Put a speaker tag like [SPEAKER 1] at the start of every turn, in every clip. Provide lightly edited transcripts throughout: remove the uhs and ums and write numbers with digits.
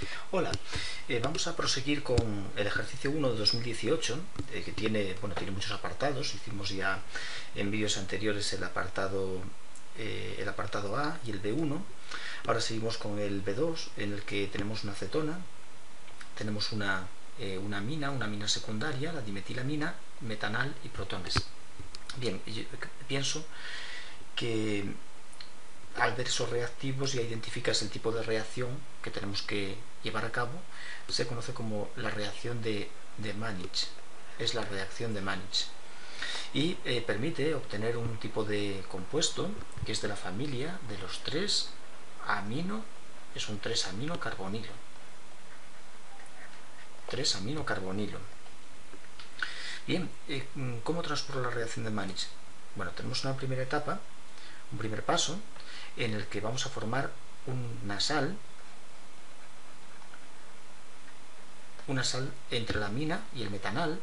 [SPEAKER 1] Hola, vamos a proseguir con el ejercicio 1 de 2018, que tiene muchos apartados. Hicimos ya en vídeos anteriores el apartado A y el B1. Ahora seguimos con el B2, en el que tenemos una cetona, tenemos una amina secundaria, la dimetilamina, metanal y protones. Bien, yo pienso que al ver esos reactivos ya identificas el tipo de reacción que tenemos que llevar a cabo. Se conoce como la reacción de Mannich. Es la reacción de Mannich. Y permite obtener un tipo de compuesto que es de la familia de los 3-amino, es un 3-amino carbonilo. 3-amino carbonilo. Bien, ¿cómo transcurre la reacción de Mannich? Bueno, tenemos una primera etapa, un primer paso, en el que vamos a formar una sal entre la amina y el metanal,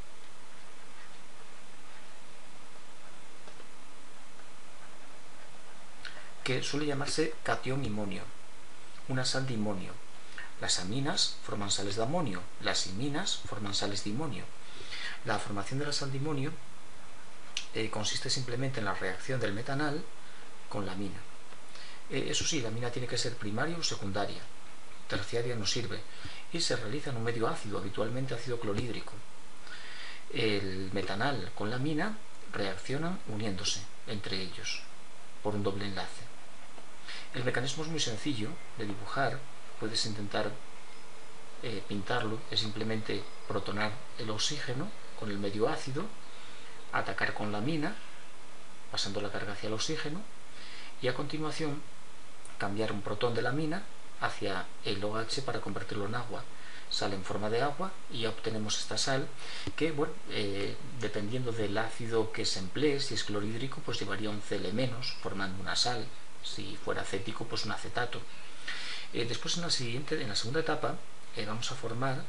[SPEAKER 1] que suele llamarse catión imonio, una sal de imonio. Las aminas forman sales de amonio, las iminas forman sales de imonio. La formación de la sal de imonio consiste simplemente en la reacción del metanal con la amina. Eso sí, la amina tiene que ser primaria o secundaria, terciaria no sirve, y se realiza en un medio ácido, habitualmente ácido clorhídrico. El metanal con la amina reaccionan uniéndose entre ellos por un doble enlace. El mecanismo es muy sencillo de dibujar, puedes intentar pintarlo. Es simplemente protonar el oxígeno con el medio ácido, atacar con la amina, pasando la carga hacia el oxígeno, y a continuación cambiar un protón de la amina hacia el OH para convertirlo en agua. Sale en forma de agua y ya obtenemos esta sal que, dependiendo del ácido que se emplee, si es clorhídrico, pues llevaría un Cl-, formando una sal. Si fuera acético, pues un acetato. Después en la segunda etapa, vamos a formar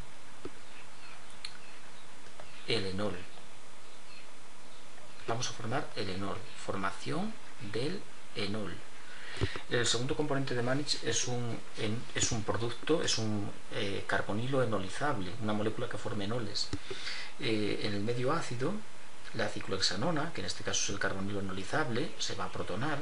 [SPEAKER 1] el enol. Formación del enol. El segundo componente de Mannich es un producto, es un carbonilo enolizable, una molécula que forma enoles. En el medio ácido, la ciclohexanona, que en este caso es el carbonilo enolizable, se va a protonar,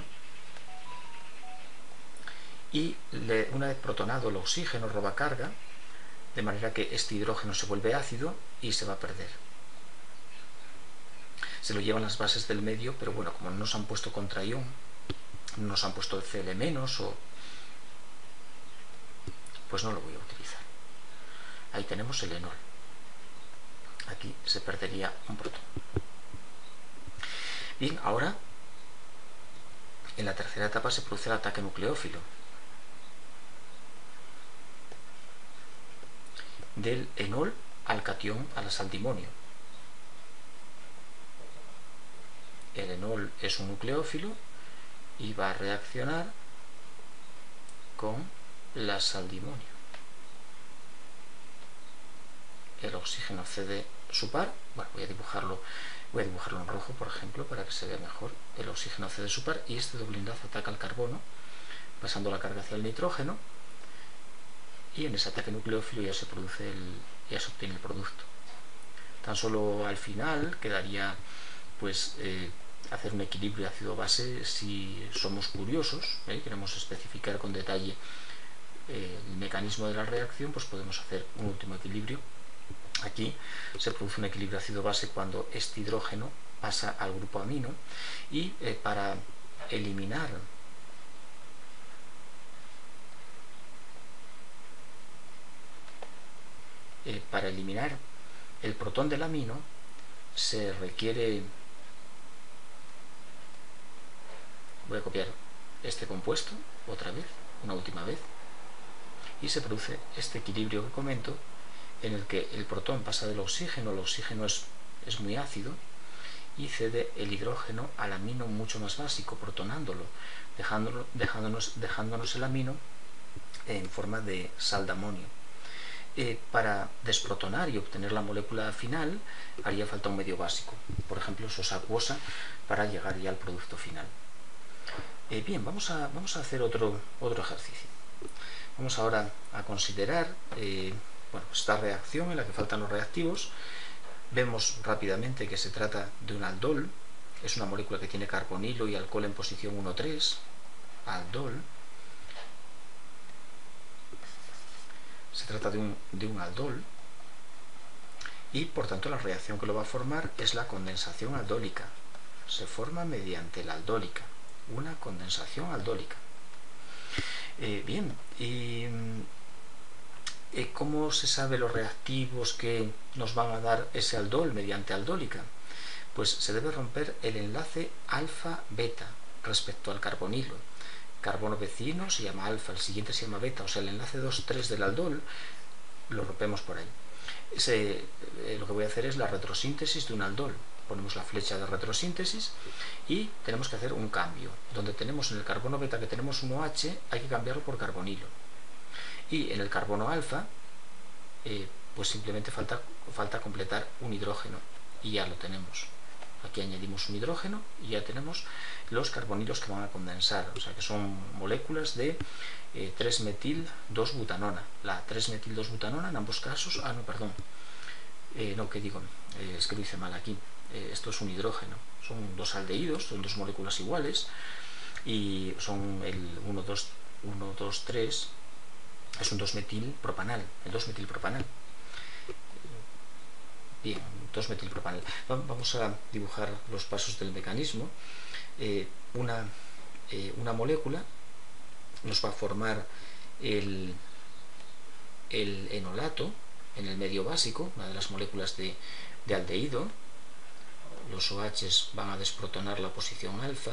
[SPEAKER 1] y una vez protonado el oxígeno roba carga, de manera que este hidrógeno se vuelve ácido y se va a perder. Se lo llevan las bases del medio, pero como no nos han puesto contraión, no nos han puesto el Cl-, pues no lo voy a utilizar. Ahí tenemos el enol. Aquí se perdería un protón. Bien, ahora en la tercera etapa se produce el ataque nucleófilo del enol al catión, a la sal de imonio. El enol es un nucleófilo y va a reaccionar con la sal de imonio. El oxígeno cede su par. Voy a dibujarlo en rojo, por ejemplo, para que se vea mejor. El oxígeno cede su par y este doble enlace ataca al carbono, pasando la carga hacia el nitrógeno, y en ese ataque nucleófilo ya se obtiene el producto. Tan solo al final quedaría hacer un equilibrio ácido-base si somos curiosos, queremos especificar con detalle el mecanismo de la reacción, pues podemos hacer un último equilibrio. Aquí se produce un equilibrio ácido-base cuando este hidrógeno pasa al grupo amino, y para eliminar el protón del amino se requiere, voy a copiar este compuesto otra vez, una última vez, y se produce este equilibrio que comento, en el que el protón pasa del oxígeno, el oxígeno es muy ácido, y cede el hidrógeno al amino mucho más básico, protonándolo, dejándonos el amino en forma de sal de amonio. Para desprotonar y obtener la molécula final haría falta un medio básico, por ejemplo sosa acuosa, para llegar ya al producto final. Bien, vamos a hacer otro ejercicio. Vamos ahora a considerar esta reacción en la que faltan los reactivos. Vemos rápidamente que se trata de un aldol. Es una molécula que tiene carbonilo y alcohol en posición 1,3. Aldol. Se trata de un aldol. Y por tanto la reacción que lo va a formar es la condensación aldólica. Se forma mediante la aldólica. Una condensación aldólica. Bien, y ¿cómo se sabe los reactivos que nos van a dar ese aldol mediante aldólica? Pues se debe romper el enlace alfa-beta respecto al carbonilo. Carbono vecino se llama alfa, el siguiente se llama beta, o sea, el enlace 2,3 del aldol lo rompemos por ahí. Lo que voy a hacer es la retrosíntesis de un aldol. Ponemos la flecha de retrosíntesis y tenemos que hacer un cambio. Donde tenemos en el carbono beta que tenemos 1H, hay que cambiarlo por carbonilo. Y en el carbono alfa, pues simplemente falta completar un hidrógeno y ya lo tenemos. Aquí añadimos un hidrógeno y ya tenemos los carbonilos que van a condensar, o sea que son moléculas de 3-metil-2-butanona. La 3-metil-2-butanona en ambos casos, es que lo hice mal aquí. Esto es un hidrógeno, son dos aldehídos, son dos moléculas iguales y son el 1,2,3, es un 2-metilpropanal, el 2-metilpropanal. Bien, 2-metilpropanal. Vamos a dibujar los pasos del mecanismo. Una molécula nos va a formar el enolato en el medio básico, una de las moléculas de aldehído. Los OHs van a desprotonar la posición alfa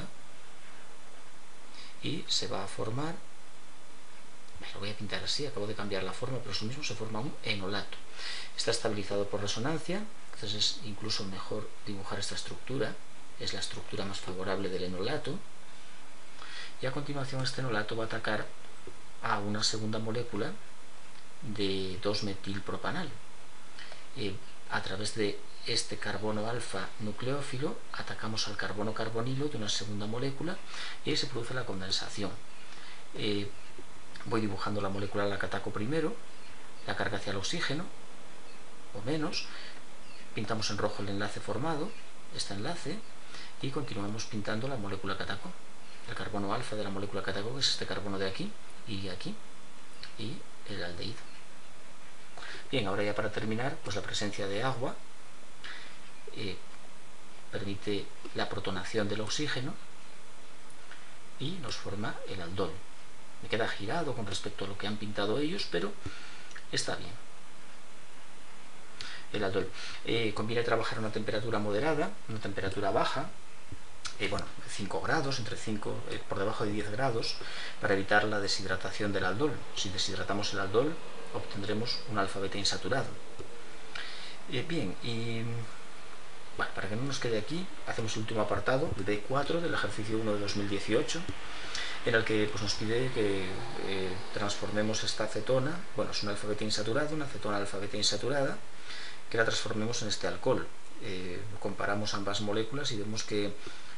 [SPEAKER 1] y se va a formar, lo voy a pintar así, acabo de cambiar la forma, pero es lo mismo, se forma un enolato. Está estabilizado por resonancia, entonces es incluso mejor dibujar esta estructura, es la estructura más favorable del enolato, y a continuación este enolato va a atacar a una segunda molécula de 2-metilpropanal. A través de este carbono alfa nucleófilo atacamos al carbono carbonilo de una segunda molécula y ahí se produce la condensación. Voy dibujando la molécula a la que ataco primero, la carga hacia el oxígeno, o menos, pintamos en rojo el enlace formado, este enlace, y continuamos pintando la molécula que ataco, el carbono alfa de la molécula que ataco, que es este carbono de aquí, y el aldehído. Bien, ahora ya para terminar, pues la presencia de agua permite la protonación del oxígeno y nos forma el aldol. Me queda girado con respecto a lo que han pintado ellos, pero está bien. El aldol. Conviene trabajar a una temperatura moderada, una temperatura baja, 5 grados, entre 5, por debajo de 10 grados, para evitar la deshidratación del aldol. Si deshidratamos el aldol, obtendremos un alfa-beta insaturado. Bien, y para que no nos quede aquí, hacemos el último apartado, el B4 del ejercicio 1 de 2018, en el que pues, nos pide que transformemos esta acetona, es un alfa-beta insaturado, una acetona alfa-beta insaturada, que la transformemos en este alcohol. Comparamos ambas moléculas y vemos que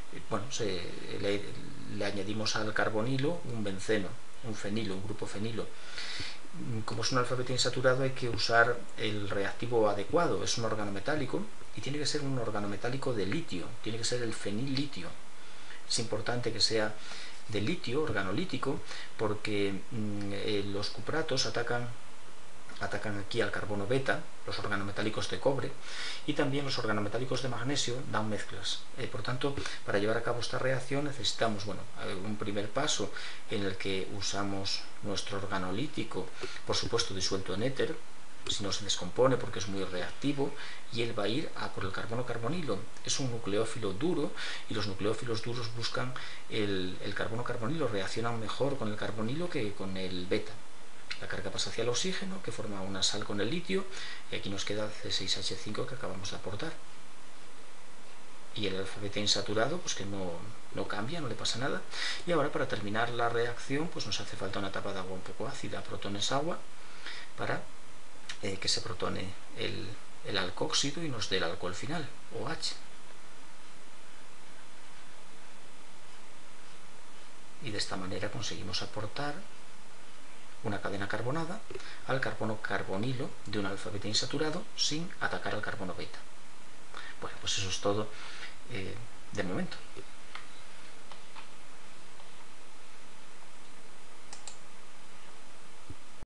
[SPEAKER 1] le añadimos al carbonilo un benceno, un fenilo, un grupo fenilo. Como es un alfa-beta insaturado hay que usar el reactivo adecuado, es un organometálico y tiene que ser un organometálico de litio, tiene que ser el fenillitio. Es importante que sea de litio, organolítico, porque los cupratos atacan aquí al carbono beta, los organometálicos de cobre, y también los organometálicos de magnesio dan mezclas. Por tanto, para llevar a cabo esta reacción necesitamos un primer paso en el que usamos nuestro organolítico, por supuesto disuelto en éter, si no se descompone porque es muy reactivo, y él va a ir a por el carbono carbonilo. Es un nucleófilo duro y los nucleófilos duros buscan el carbono carbonilo, reaccionan mejor con el carbonilo que con el beta. La carga pasa hacia el oxígeno, que forma una sal con el litio, y aquí nos queda C6H5 que acabamos de aportar. Y el alfa-beta insaturado, pues que no cambia, no le pasa nada. Y ahora para terminar la reacción, pues nos hace falta una etapa de agua un poco ácida, protones agua, para que se protone el alcóxido y nos dé el alcohol final, OH. Y de esta manera conseguimos aportar una cadena cadena carbonada al carbono carbonilo de un alfa beta insaturado sin atacar al carbono beta. Bueno, pues eso es todo de momento.